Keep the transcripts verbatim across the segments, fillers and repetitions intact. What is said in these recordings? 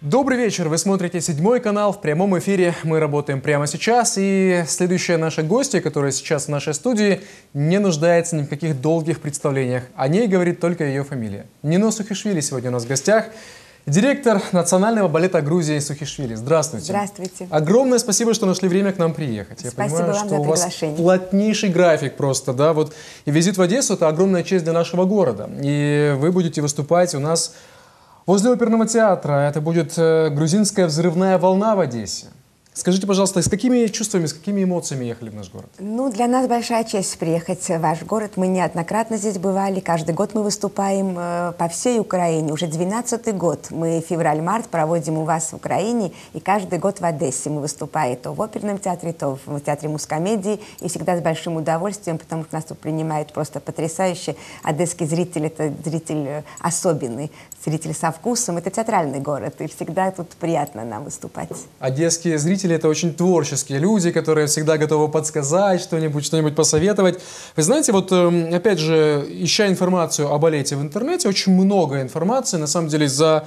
Добрый вечер, вы смотрите седьмой канал в прямом эфире. Мы работаем прямо сейчас, и следующая наша гостья, которая сейчас в нашей студии, не нуждается ни в каких долгих представлениях. О ней говорит только ее фамилия. Нино Сухишвили сегодня у нас в гостях. Директор Национального балета Грузии Сухишвили. Здравствуйте. Здравствуйте. Огромное спасибо, что нашли время к нам приехать. Спасибо. Я понимаю, вам что за у вас плотнейший график просто, да, вот. И визит в Одессу – это огромная честь для нашего города. И вы будете выступать у нас возле оперного театра. Это будет грузинская взрывная волна в Одессе. Скажите, пожалуйста, с какими чувствами, с какими эмоциями ехали в наш город? Ну, для нас большая честь приехать в ваш город. Мы неоднократно здесь бывали. Каждый год мы выступаем э, по всей Украине. Уже двенадцатый год мы февраль-март проводим у вас в Украине. И каждый год в Одессе мы выступаем то в оперном театре, то в театре Мускомедии. И всегда с большим удовольствием, потому что нас тут принимают просто потрясающе. Одесский зритель – это зритель особенный, зритель со вкусом. Это театральный город. И всегда тут приятно нам выступать. Одесские зрители – это очень творческие люди, которые всегда готовы подсказать что-нибудь, что-нибудь посоветовать. Вы знаете, вот опять же, ища информацию о балете в интернете, очень много информации, на самом деле, за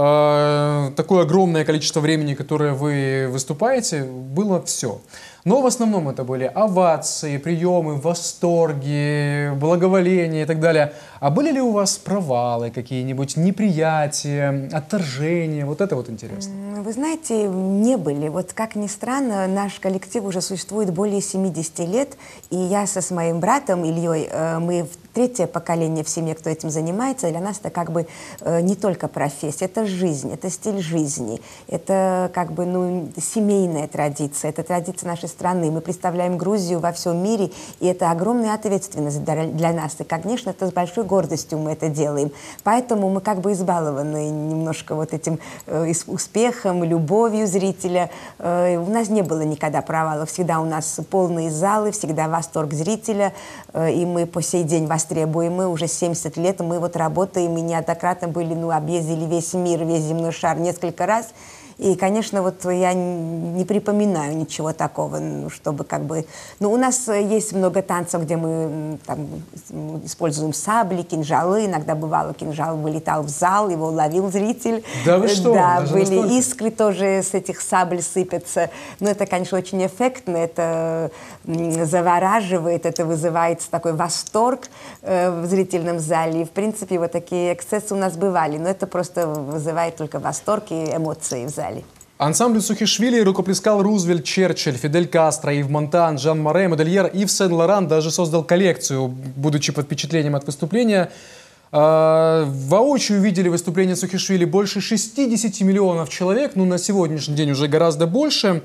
э, такое огромное количество времени, которое вы выступаете, было все. Но в основном это были овации, приемы, восторги, благоволения и так далее. А были ли у вас провалы какие-нибудь, неприятия, отторжения? Вот это вот интересно. Вы знаете, не были. Вот как ни странно, наш коллектив уже существует более семидесяти лет. И я со с моим братом Ильей, мы третье поколение в семье, кто этим занимается. Для нас это как бы не только профессия, это жизнь, это стиль жизни. Это как бы ну, семейная традиция, это традиция нашей страны. Мы представляем Грузию во всем мире, и это огромная ответственность для нас. И, конечно, это с большой гордостью мы это делаем. Поэтому мы как бы избалованы немножко вот этим э, успехом, любовью зрителя. Э, у нас не было никогда провалов. Всегда у нас полные залы, всегда восторг зрителя. Э, и мы по сей день востребуемы. Уже семьдесят лет мы вот работаем, и неоднократно были, ну, объездили весь мир, весь земной шар несколько раз. И, конечно, вот я не припоминаю ничего такого, чтобы как бы... Ну, у нас есть много танцев, где мы там используем сабли, кинжалы. Иногда бывало, кинжал вылетал в зал, его ловил зритель. Да вы что? Да, Даже были настолько? Искры тоже с этих сабль сыпятся. Но это, конечно, очень эффектно, это завораживает, это вызывает такой восторг э, в зрительном зале. И, в принципе, вот такие эксцессы у нас бывали. Но это просто вызывает только восторг и эмоции в зале. Ансамбль Сухишвили рукоплескал Рузвельт, Черчилль, Фидель Кастро, Ив Монтан, Жан Море, модельер Ив Сен-Лоран даже создал коллекцию, будучи под впечатлением от выступления. Воочию видели выступление Сухишвили больше шестидесяти миллионов человек, ну на сегодняшний день уже гораздо больше.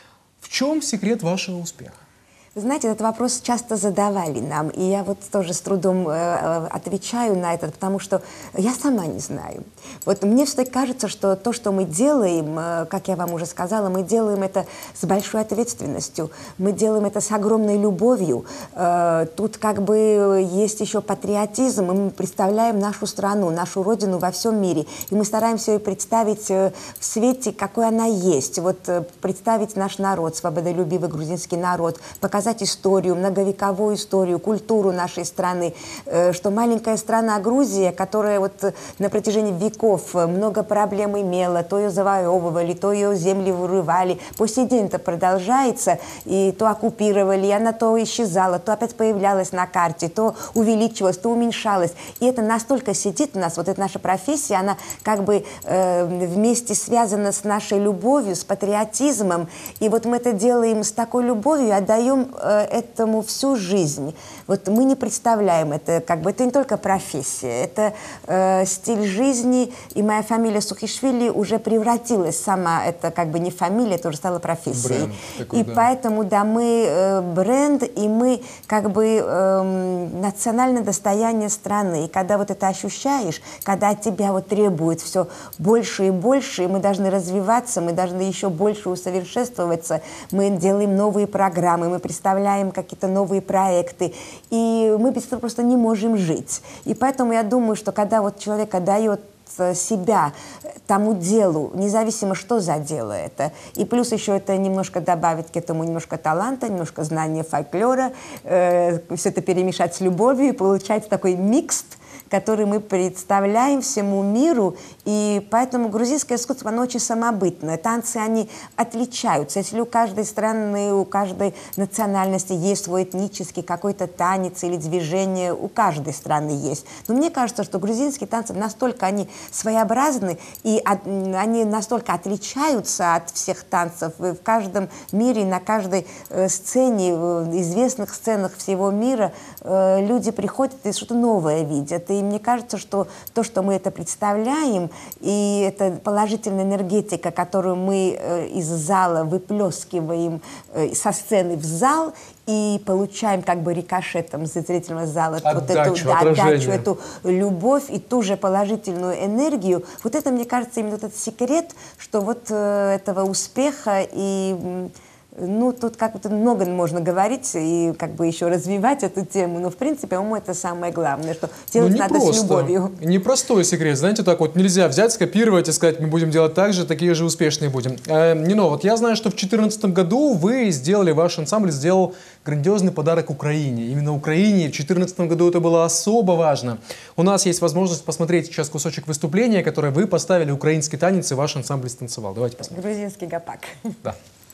В чем секрет вашего успеха? Вы знаете, этот вопрос часто задавали нам, и я вот тоже с трудом э, отвечаю на это, потому что я сама не знаю. Вот мне все-таки кажется, что то, что мы делаем, э, как я вам уже сказала, мы делаем это с большой ответственностью, мы делаем это с огромной любовью. Э, тут как бы есть еще патриотизм, и мы представляем нашу страну, нашу родину во всем мире, и мы стараемся ее представить э, в свете, какой она есть. Вот э, представить наш народ, свободолюбивый грузинский народ, показать историю, многовековую историю, культуру нашей страны, что маленькая страна Грузия, которая вот на протяжении веков много проблем имела, то ее завоевывали, то ее земли вырывали, по сей день это продолжается, и то оккупировали, и она то исчезала, то опять появлялась на карте, то увеличивалась, то уменьшалась. И это настолько сидит у нас, вот эта наша профессия, она как бы э, вместе связана с нашей любовью, с патриотизмом, и вот мы это делаем с такой любовью, отдаем этому всю жизнь. Вот мы не представляем это, как бы это не только профессия, это э, стиль жизни, и моя фамилия Сухишвили уже превратилась сама, это как бы не фамилия, это уже стала профессией. Бренд такой, и да. Поэтому, да, мы э, бренд, и мы как бы э, национальное достояние страны. И когда вот это ощущаешь, когда от тебя вот требует все больше и больше, и мы должны развиваться, мы должны еще больше усовершенствоваться, мы делаем новые программы, мы представляем какие-то новые проекты, и мы без этого просто не можем жить. И поэтому я думаю, что когда вот человек отдает себя тому делу, независимо, что за дело это. И плюс еще это немножко добавить к этому немножко таланта, немножко знания фольклора, э, все это перемешать с любовью и получается такой микс, который мы представляем всему миру, и поэтому грузинское искусство, оно очень самобытное. Танцы, они отличаются. Если у каждой страны, у каждой национальности есть свой этнический какой-то танец или движение, у каждой страны есть. Но мне кажется, что грузинские танцы настолько они своеобразны, и от, они настолько отличаются от всех танцев. В каждом мире, на каждой э, сцене, в известных сценах всего мира э, люди приходят и что-то новое видят. И мне кажется, что то, что мы это представляем, и эта положительная энергетика, которую мы э, из зала выплескиваем э, со сцены в зал, и получаем как бы рикошетом за зрительного зала отдачу, вот эту да, отдачу, эту любовь и ту же положительную энергию. Вот это, мне кажется, именно этот секрет, что вот э, этого успеха и... Ну, тут как-то много можно говорить и как бы еще развивать эту тему, но, в принципе, по-моему, это самое главное, что делать ну, надо просто, с любовью. Непростой секрет, знаете, так вот нельзя взять, скопировать и сказать, мы будем делать так же, такие же успешные будем. Э, Нино, вот я знаю, что в две тысячи четырнадцатом году вы сделали, ваш ансамбль сделал грандиозный подарок Украине. Именно Украине в две тысячи четырнадцатом году это было особо важно. У нас есть возможность посмотреть сейчас кусочек выступления, которое вы поставили украинский танец, и ваш ансамбль станцевал. Давайте посмотрим. Грузинский гопак. Да.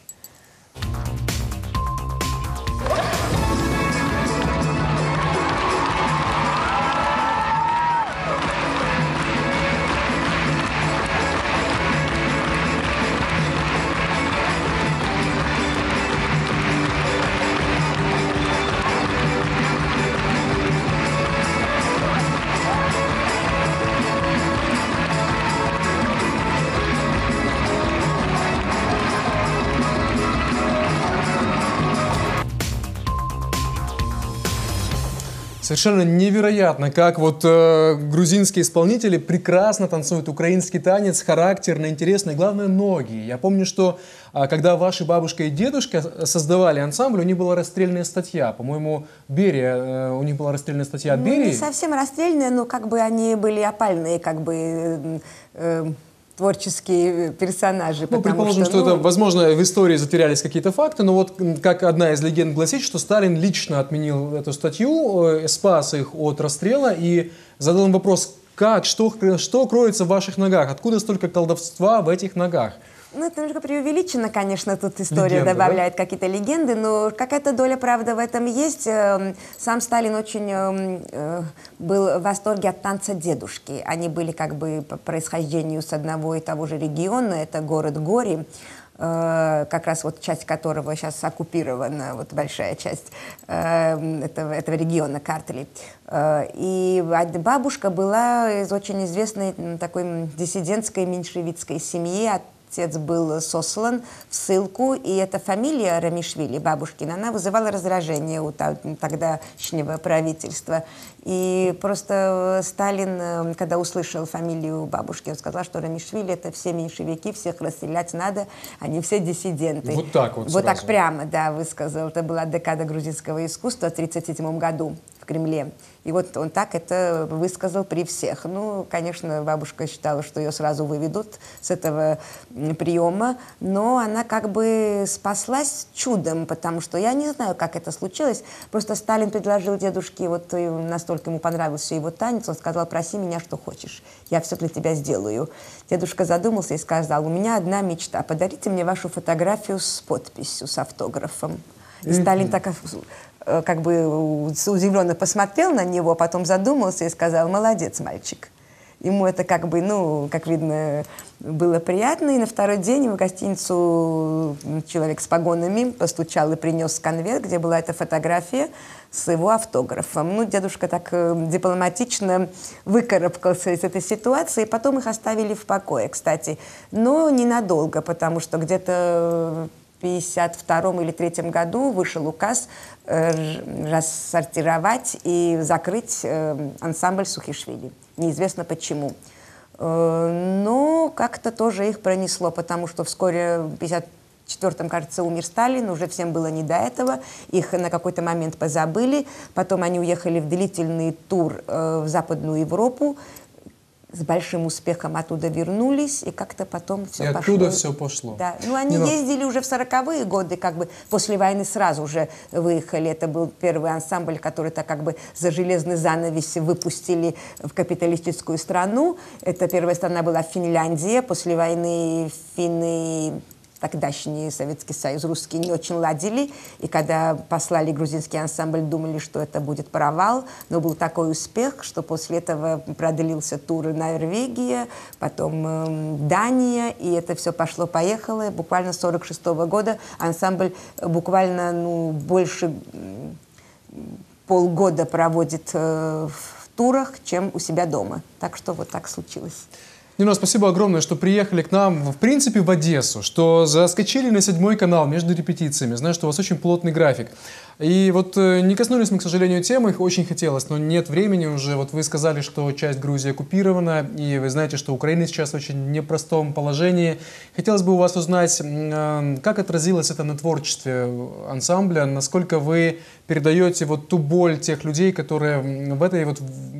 Совершенно невероятно, как вот э, грузинские исполнители прекрасно танцуют украинский танец, характерно, интересно и, главное, ноги. Я помню, что э, когда ваши бабушка и дедушка создавали ансамбль, у них была расстрельная статья. По-моему, Берия, э, у них была расстрельная статья от ну, Берии. Не совсем расстрельная, но как бы они были опальные, как бы... Э, э, творческие персонажи. Ну, предположим, что, что ну... это, возможно, в истории затерялись какие-то факты, но вот как одна из легенд гласит, что Сталин лично отменил эту статью, спас их от расстрела и задал им вопрос, как, что, что кроется в ваших ногах, откуда столько колдовства в этих ногах? Ну, это немножко преувеличено, конечно, тут история Легенда, добавляет да? какие-то легенды, но какая-то доля правды в этом есть. Сам Сталин очень был в восторге от танца дедушки. Они были как бы по происхождению с одного и того же региона, это город Гори, как раз вот часть которого сейчас оккупирована, вот большая часть этого, этого региона, Картли. И бабушка была из очень известной такой диссидентской меньшевистской семьи. Отец был сослан в ссылку, и эта фамилия Рамишвили, бабушкина, она вызывала раздражение у тогдашнего правительства. И просто Сталин, когда услышал фамилию бабушки, он сказал, что Рамишвили — это все меньшевики, всех расстрелять надо, они все диссиденты. Вот так вот Вот сразу. так прямо, да, высказал. Это была декада грузинского искусства в тридцать седьмом году в Кремле. И вот он так это высказал при всех. Ну, конечно, бабушка считала, что ее сразу выведут с этого приема, но она как бы спаслась чудом, потому что я не знаю, как это случилось. Просто Сталин предложил дедушке, вот настолько ему понравился его танец, он сказал: проси меня, что хочешь, я все для тебя сделаю. Дедушка задумался и сказал: у меня одна мечта, подарите мне вашу фотографию с подписью, с автографом. И mm-hmm. Сталин так как бы удивленно посмотрел на него, потом задумался и сказал: молодец, мальчик. Ему это как бы, ну, как видно, было приятно. И на второй день в гостиницу человек с погонами постучал и принес конверт, где была эта фотография с его автографом. Ну, дедушка так дипломатично выкарабкался из этой ситуации, и потом их оставили в покое, кстати. Но ненадолго, потому что где-то в пятьдесят втором или третьем году вышел указ э, рассортировать и закрыть э, ансамбль Сухишвили. Неизвестно почему. Э, но как-то тоже их пронесло, потому что вскоре в пятьдесят четвёртом, кажется, умер Сталин, уже всем было не до этого, их на какой-то момент позабыли, потом они уехали в длительный тур э, в Западную Европу, с большим успехом оттуда вернулись, и как-то потом все и пошло. оттуда все пошло. Да. Ну, они Не, ездили уже в сороковые годы, как бы после войны сразу же выехали. Это был первый ансамбль, который-то как бы за железный занавес выпустили в капиталистическую страну. Это первая страна была Финляндия. После войны финны, тогдашний Советский Союз, русские не очень ладили. И когда послали грузинский ансамбль, думали, что это будет провал. Но был такой успех, что после этого продлился тур Норвегия, потом э, Дания, и это все пошло-поехало. Буквально с сорок шестого года ансамбль буквально ну, больше э, полгода проводит э, в турах, чем у себя дома. Так что вот так случилось. Нино, спасибо огромное, что приехали к нам, в принципе, в Одессу, что заскочили на седьмой канал между репетициями. Знаю, что у вас очень плотный график. И вот э, не коснулись мы, к сожалению, темы, их очень хотелось, но нет времени уже. Вот вы сказали, что часть Грузии оккупирована, и вы знаете, что Украина сейчас в очень непростом положении. Хотелось бы у вас узнать, э, как отразилось это на творчестве ансамбля, насколько вы передаете вот ту боль тех людей, которые в этой вот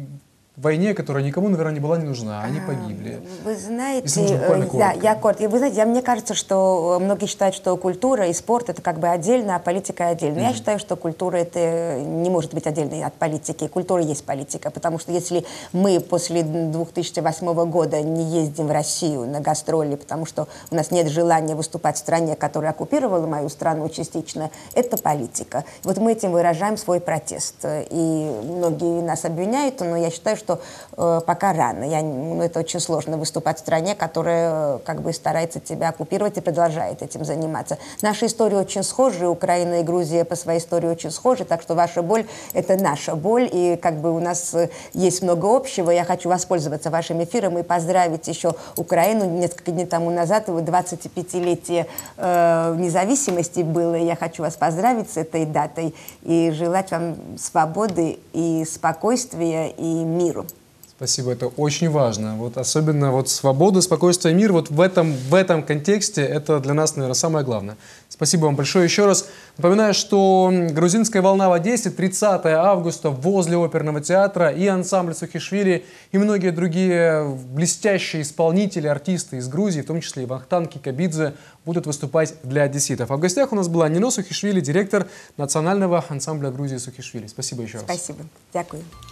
войне, которая никому, наверное, не была не нужна, они погибли. Вы знаете, можно, да, я коротко. Вы знаете, я, мне кажется, что многие считают, что культура и спорт это как бы отдельно, а политика отдельно. Mm-hmm. Я считаю, что культура это не может быть отдельной от политики. Культура есть политика, потому что если мы после две тысячи восьмого года не ездим в Россию на гастроли, потому что у нас нет желания выступать в стране, которая оккупировала мою страну частично, это политика. Вот мы этим выражаем свой протест. И многие нас обвиняют, но я считаю, что э, пока рано. Я, ну, это очень сложно выступать в стране, которая э, как бы старается тебя оккупировать и продолжает этим заниматься. Наши истории очень схожи, Украина и Грузия по своей истории очень схожи, так что ваша боль – это наша боль, и как бы у нас э, есть много общего. Я хочу воспользоваться вашим эфиром и поздравить еще Украину. Несколько дней тому назад двадцатипятилетие э, независимости было. Я хочу вас поздравить с этой датой и желать вам свободы и спокойствия и мира. Спасибо, это очень важно. Вот особенно вот свобода, спокойствие, мир. Вот в этом, в этом контексте это для нас, наверное, самое главное. Спасибо вам большое еще раз. Напоминаю, что «Грузинская волна» в Одессе тридцатого августа возле оперного театра, и ансамбль Сухишвили, и многие другие блестящие исполнители, артисты из Грузии, в том числе и Вахтанг Кикабидзе, будут выступать для одесситов. А в гостях у нас была Нино Сухишвили, директор национального ансамбля Грузии Сухишвили. Спасибо еще раз. Спасибо. Дякую.